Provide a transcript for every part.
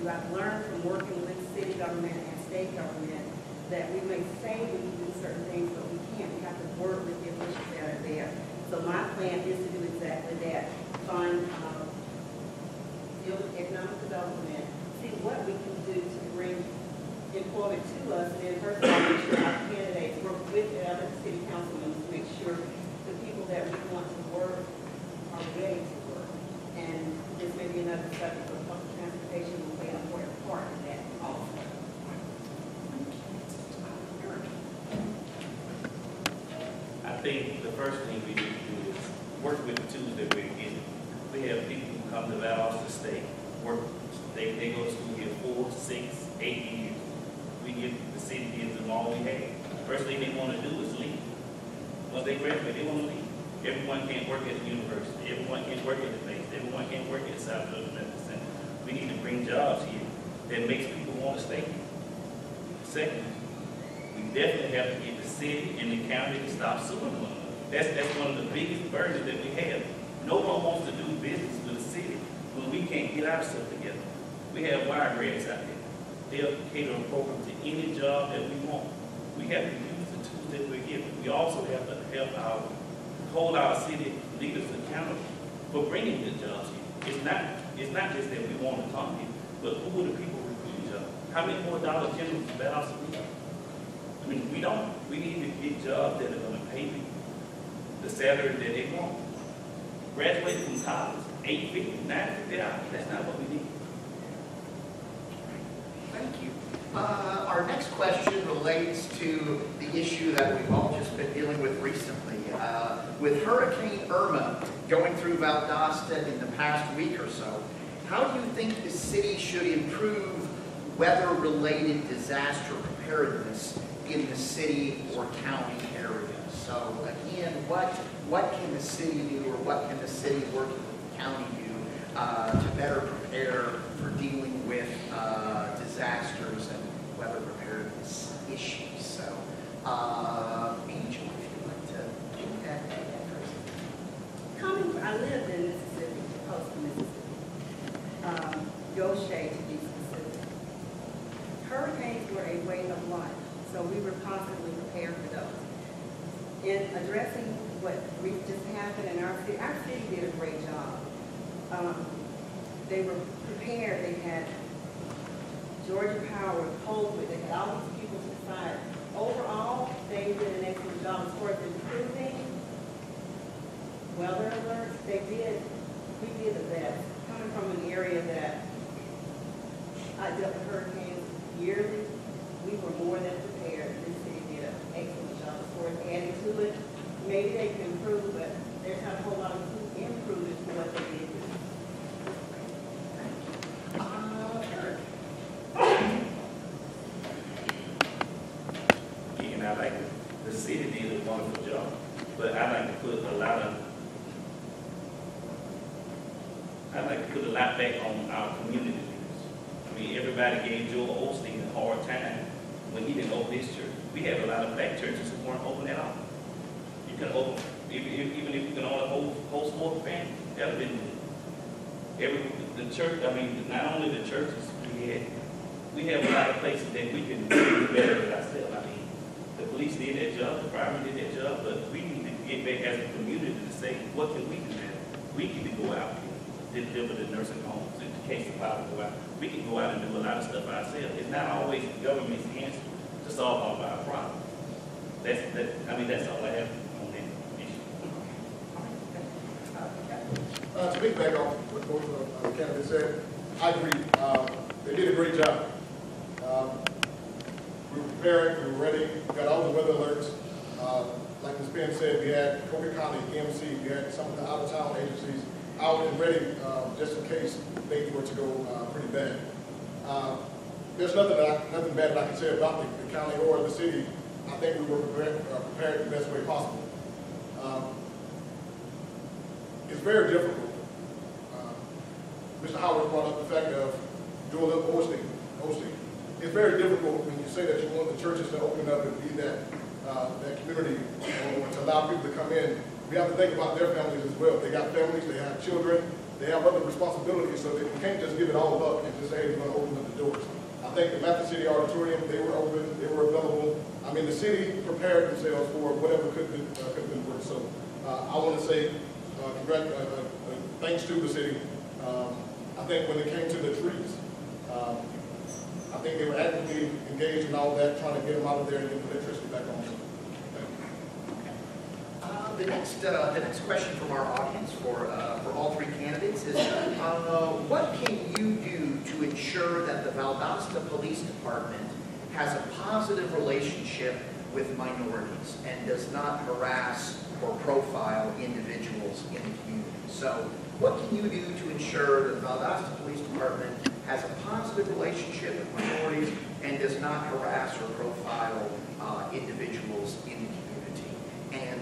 I've learned from working with city government and state government that we may say we can do certain things, but we can't. We have to work with the officials that are there. So my plan is to do exactly that. Fund, deal with economic development, see what we can do to bring employment to us, and then first of all, make sure our candidates work with the other city councilmen to make sure the people that we want to work are ready to work. And this may be another subject, but public transportation will play an important part in that also. I think the first thing we need to do is work with the tools that we're getting. We have people who come to Valdosta State, work, they go to school here 4, 6, 8 years. We give, the city gives them all we have. First thing they want to do is leave. Once they graduate, they want to leave. Everyone can't work at the university. Everyone can't work at the base. Everyone can't work at South Georgia Medical Center. We need to bring jobs here that makes people want to stay here. Second, we definitely have to get the city and the county to stop suing one another. That's one of the biggest burdens that we have. No one wants to do business with the city when we can't get ourselves together. We have Wiregrass out there. They'll cater a program to any job that we want. We have to use the tools that we're given. We also have to help hold our city leaders accountable for bringing good jobs here. It's not just that we want to come here, but who are the people recruiting jobs? How many more Dollar Generals that also we have? I mean, we don't. We need to get jobs that are going to pay people the salary that they want. Graduating from college, $850, $950 hours. That's not what we need. Thank you. Our next question relates to the issue that we've all just been dealing with recently. With Hurricane Irma going through Valdosta in the past week or so, how do you think the city should improve weather-related disaster preparedness in the city or county area? So again, what can the city do, or what can the city working with the county do to better prepare for dealing with disasters and weather preparedness issues? So, Angel, if you'd like to do that first. I lived in Mississippi, coastal Mississippi, Goshen to be specific. Hurricanes were a way of life, so we were constantly prepared for those. In addressing what just happened in our city did a great job. They were prepared. They had Georgia Power, Colwood, they had all these people to the side. Overall, they did an excellent job as far as improving weather alerts. We did the best. Coming from an area that I dealt with hurricanes yearly, we were more than prepared. This city did an excellent job as far as adding to it. Maybe they can improve, but there's not a whole lot of improvements for what they did. And I like the city did a wonderful job, but I like to put a lot back on our community leaders. I mean, everybody gave Joel Osteen a hard time when he didn't open his church. We have a lot of black churches who weren't open at all. You can open, even if you can only host more families, that would have been the church. I mean, not only the churches we have a lot of places that we can do better than ourselves. I mean, the police did their job, the firemen did their job, but we need to get back as a community to say, what can we do better? We need to go out and deliver the nursing homes, in case the power go out. We can go out and do a lot of stuff ourselves. It's not always the government's answer to solve all of our problems. That's all I have on that issue. To piggyback off what both of the candidates said, I agree. They did a great job. We were prepared, we were ready, we got all the weather alerts. Like Ms. Penn said, we had Coker County, EMC, we had some of the out-of-town agencies out and ready just in case things were to go pretty bad. There's nothing bad that I can say about the county or the city. I think we were prepared the best way possible. It's very difficult. Mr. Howard brought up the fact of doing a little hosting. It's very difficult when you say that you want the churches to open up and be that community, or to allow people to come in. We have to think about their families as well. They got families, they have children, they have other responsibilities, so that you can't just give it all up and just say, hey, we're gonna open up the doors. I think the Matthews City Auditorium, they were open, they were available. I mean, the city prepared themselves for whatever could have been worked. So I want to say thanks to the city. I think when it came to the trees, I think they were actively engaged in all that, trying to get them out of there and get the electricity back on. The next question from our audience for all three candidates is, what can you do to ensure that the Valdosta Police Department has a positive relationship with minorities and does not harass or profile individuals in the community? So what can you do to ensure that the Valdosta Police Department has a positive relationship with minorities and does not harass or profile individuals in the community? And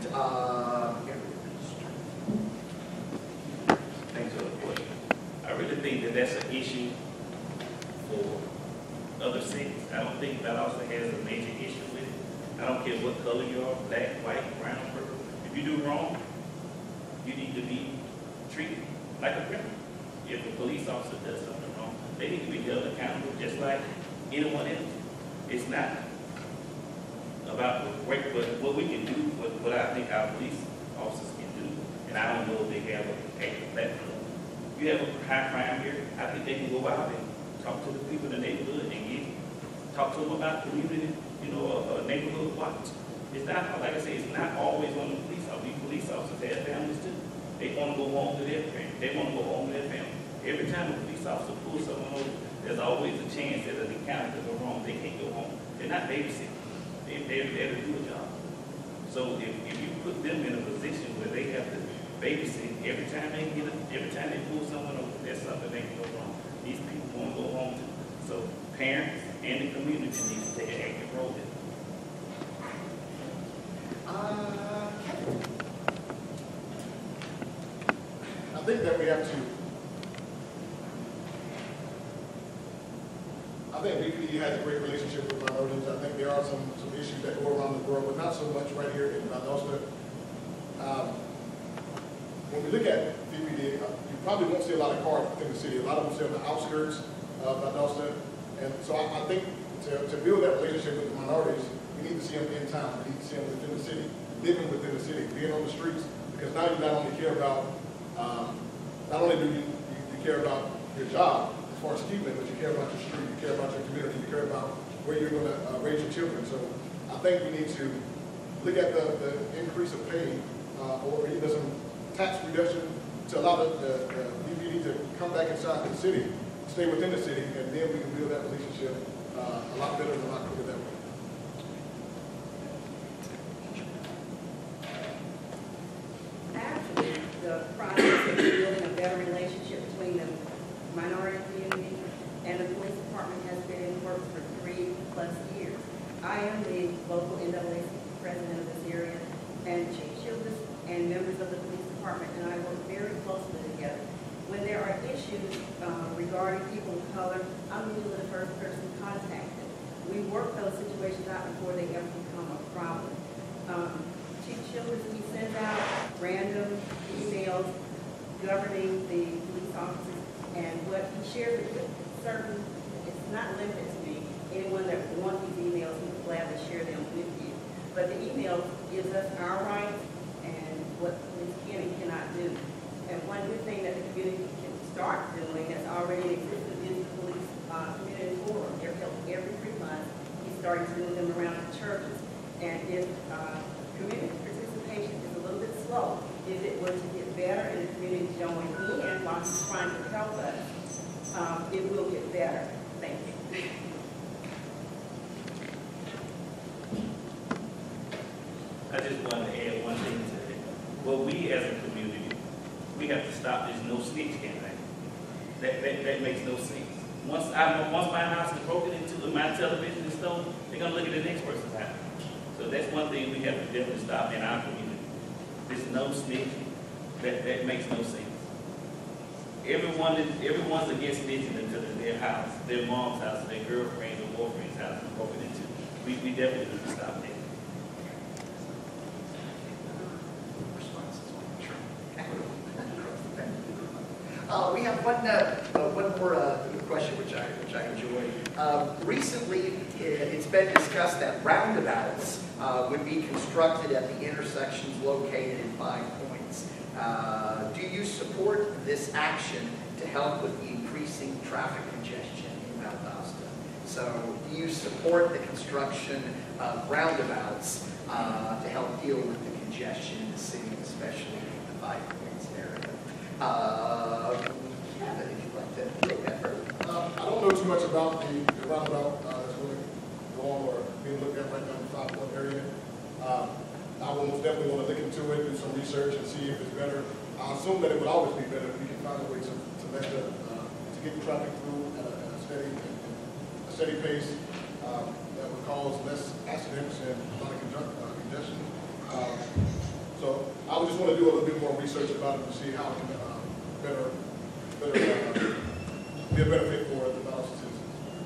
Thanks for the question. I really think that that's an issue for other cities. I don't think Valdosta has a major issue with it. I don't care what color you are, black, white, brown, purple. If you do wrong, you need to be treated like a criminal. If a police officer does something wrong, they need to be held accountable just like anyone else. It's not about what we can do, what I think our police officers can do, and I don't know if they have an active platform. You have a high crime here, I think they can go out and talk to the people in the neighborhood and talk to them about community, neighborhood watch. It's not, like I say, it's not always on the police officers. These police officers have families too. They want to go home to their parents. They want to go home to their family. Every time a police officer pulls someone over, there's always a chance that an encounter could go wrong. They can't go home. They're not babysitting. They're there to do a job. So if you put them in a position where they have to babysit every time they pull someone over, there's something they can go wrong. These people want to go home too. So parents and the community need to take an active role in it. I think that we have to. I think BPD has a great relationship with minorities. I think there are some issues that go around the world, but not so much right here in Valdosta. When we look at BPD, you probably won't see a lot of cars within the city. A lot of them sit on the outskirts of Valdosta. And so I think to build that relationship with the minorities, we need to see them in town. We need to see them within the city, living within the city, being on the streets. Because now you not only care about, not only do you care about your job as far as achievement, but you care about your street, you care about your community, you care about where you're going to raise your children. So I think we need to look at the increase of pay or even some tax reduction to allow the BPD to come back inside the city, stay within the city, and then we can build that relationship a lot better and a lot quicker that way. Actually, the process of building a better relationship between the minority community and the police department has been in works for 3+ years. I am the local NAACP president of this area, and Chief Childress and members of the police department and I work very closely together. When there are issues regarding people of color, I'm usually the first person contacted. We work those situations out before they ever become a problem. Chief Childress, he sends out random emails governing the police officers, and what he shares it with certain, it's not limited to me. Anyone that wants these emails, he would gladly share them with you. But the email gives us our rights and what police can and cannot do. And one good thing that the community can start doing that's already in existence is the police community forum. Every 3 months, he's starting to do them around the churches. And if community participation is a little bit slow, if it were to get better and the community join in while he's trying to help us, it will get better. Thank you. I just wanted to add one thing to that. Well, we as a community, we have to stop this no snitch campaign. That makes no sense. Once my house is broken into and my television is stolen, they're gonna look at the next person's house. So that's one thing we have to definitely stop in our community. This no snitching, that makes no sense. Everyone's against snitching until their house, their mom's house, their girlfriend's or boyfriend's house is broken into. We definitely need to stop that. We have one more question, which I enjoy. Recently, it's been discussed that roundabouts would be constructed at the intersections located in 5 points. Do you support this action to help with the increasing traffic congestion in Valdosta? So, do you support the construction of roundabouts to help deal with the congestion in the city, especially in the 5 points area? Kevin, if you'd like to take that further. I don't know too much about the roundabout that's really going or being looked at right now in the 5 point area. I will most definitely want to look into it, do some research, and see if it's better. I assume that it would always be better if we can find a way to get the traffic through at a steady pace that would cause less accidents and a lot of congestion. So I would just want to do a little bit more research about it to see how it can be a benefit for the Dallas citizens.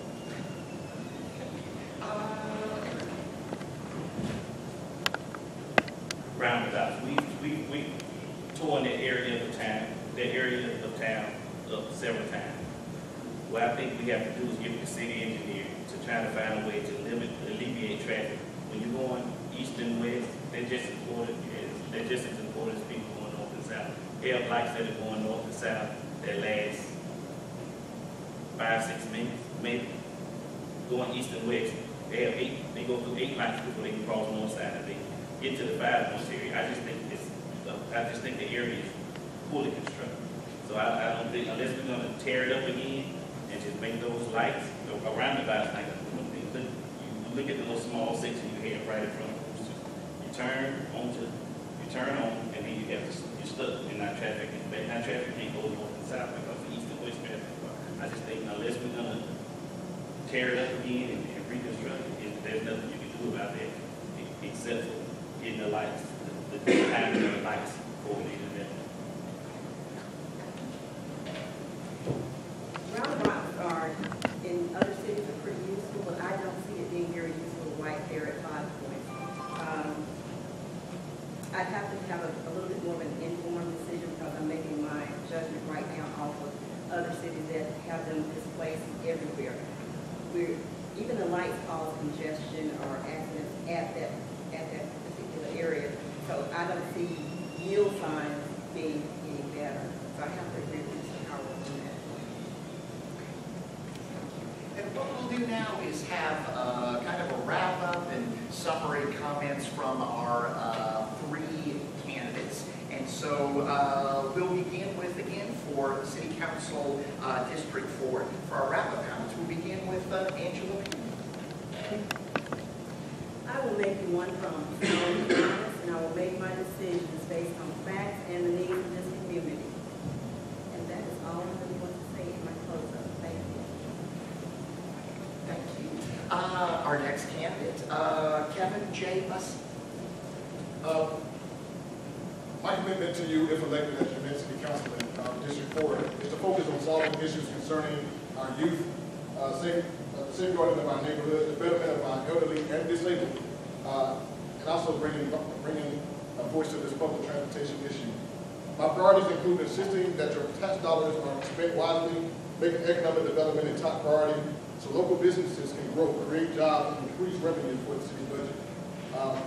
Roundabouts. We torn that area of town up several times. What I think we have to do is get the city engineer to try to find a way to alleviate traffic. When you're going east and west, they're just as important as people going north and south. They have lights that are going north and south that last 5-6 minutes, maybe. Going east and west, they go through 8 lights before they can cross one side and they get to the 5 point area. I just think the area is poorly constructed. So I don't think, unless we're going to tear it up again and just make those lights around the bus, like you look at the little small section you have right in front of us. You turn on, and then you're stuck in that traffic. And that traffic can't go north and south because the east and west traffic. I just think unless we're going to tear it up again and reconstruct it, there's nothing you can do about that except for getting the lights, the timing of the lights coordinated. Roundabouts are, in other cities, are pretty useful, but I don't see it being very useful right there at 5 points. I'd have to have a little bit more of an informed decision because I'm making my judgment right now off of other cities that have them displaced everywhere. Even the lights cause congestion or accidents at that particular area. So I don't see yield signs being any better. So I have to agree with Mr. Howard on that. And what we'll do now is have kind of a wrap-up and summary comments from our 3 candidates. And so we'll begin with, again, for City Council District 4. For our wrap-up comments, we'll begin with Angela. I will make you one promise. I will be honest, and I will make my decisions based on facts and the needs of this community. And that is all I really want to say in my close-up. Thank you. Thank you. Our next candidate, Kevin J. Bussey. My commitment to you, if elected as your next city councilman, District 4, is to focus on solving issues concerning our youth, safeguarding of our neighborhood, the betterment of our elderly and disabled, and also bringing a voice to this public transportation issue. My priorities include insisting that your tax dollars are spent wisely, making economic development a top priority so local businesses can grow, create jobs, and increase revenue for the city budget.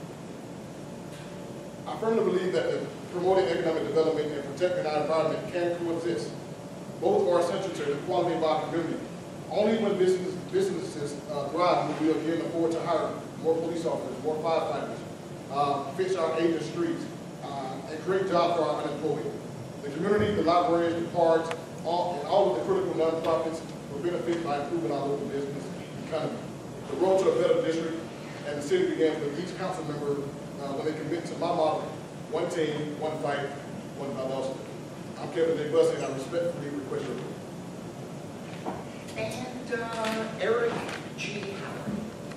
I firmly believe that promoting economic development and protecting our environment can coexist. Both are essential to the quality of our community. Only when businesses thrive will we again afford to hire more police officers, more firefighters, fix our aging streets, and create jobs for our unemployed. The community, the libraries, the parks, and all of the critical nonprofits will benefit by improving our local business economy. The road to a better district and the city begins with each council member when they commit to my motto, one team, one fight, one Valdosta. I'm Kevin J. Bussey, and I respectfully request your vote. And Eric G. Howard.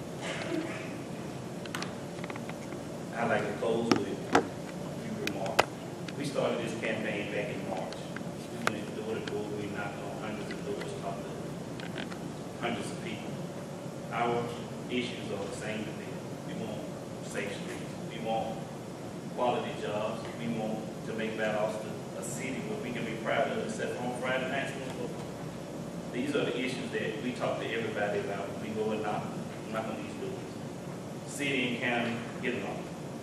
I'd like to close with a few remarks. We started this campaign back in March. We went door to door, we knocked on hundreds of doors, talked to hundreds of people. Our issues are the same today. We want safe streets. We want quality jobs. We want to make Valdosta a city where we can be proud of, except for provide the maximum affordable. These are the issues that we talk to everybody about when we go and knock on these doors. City and county, get along.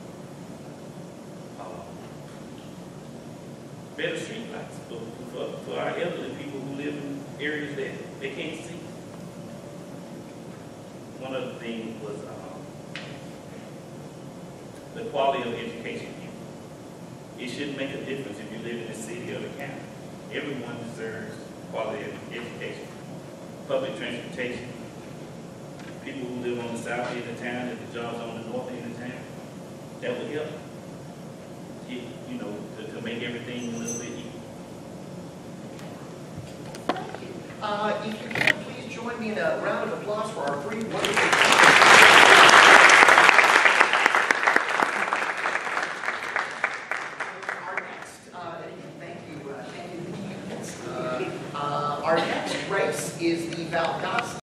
Better streetlights for our elderly people who live in areas that they can't see. One of the things was the quality of education here. It shouldn't make a difference if you live in the city or the county. Everyone deserves quality of education. Public transportation. People who live on the south end of town and the jobs on the north end of town. That would help. You know, to make everything a little bit equal. If you can, please join me in a round of applause for our three wonderful. Our next race is the Valdosta